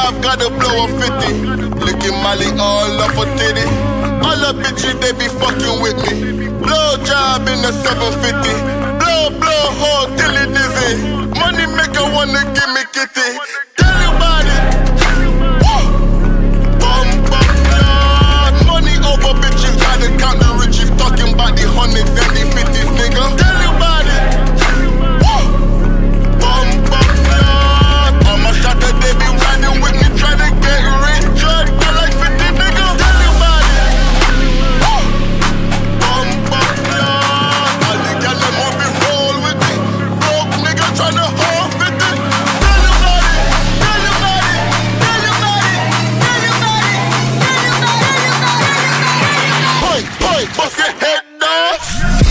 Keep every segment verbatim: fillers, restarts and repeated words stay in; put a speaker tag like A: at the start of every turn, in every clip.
A: five, gotta blow a fifty. Licking Molly all off her titty. All the bitches, they be fucking with me. Blow job in the seven fifty. Blow, blow, hole till it dizzy. Money maker wanna give me kitty. Tell you about it. Bum, bum, blood. Money over bitches, gotta count the riches. Talking about the hundreds and the fifties, nigga. Tell you about it. Bum, bum, blood. All my shots they be riding with me, try to get rich. Drug, I like fifty, nigga. Tell you about it. Bum, bum, blood. All the girls that move it, roll with me. Broke nigga tryna hold fifty. Tell you about it. Tell you about it. Tell you about it. Tell you about it. Tell you about it. Point, point, bust your head off.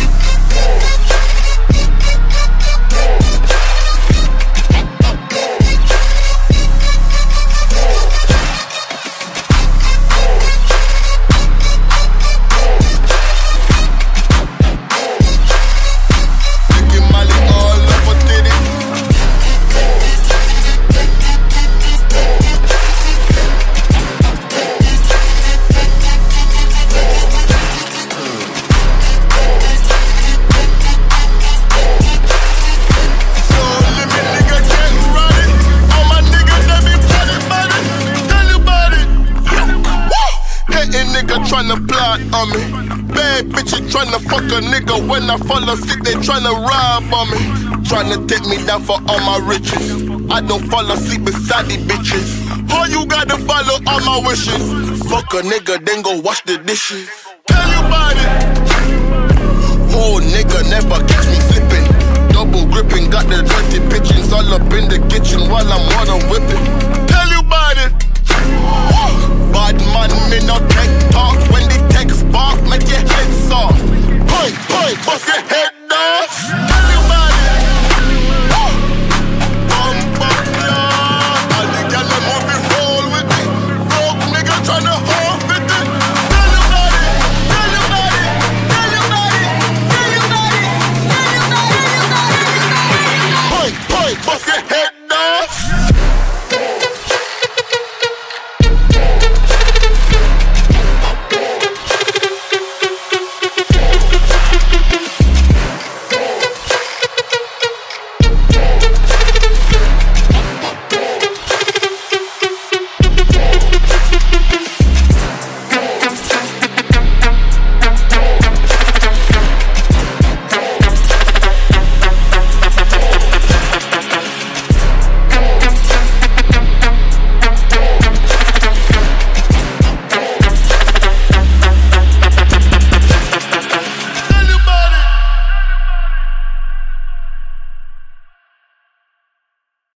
A: Tryna plot on me. Bad bitches tryna fuck a nigga. When I fall asleep, they tryna rob on me. Tryna take me down for all my riches. I don't fall asleep beside these bitches. All you gotta follow all my wishes. Fuck a nigga, then go wash the dishes. Tell you about it. Oh nigga, never catch me slipping. Double gripping, got the dirty pitchings all up in the kitchen while I'm water whipping. Tell you about it. Bad man, me not take talk when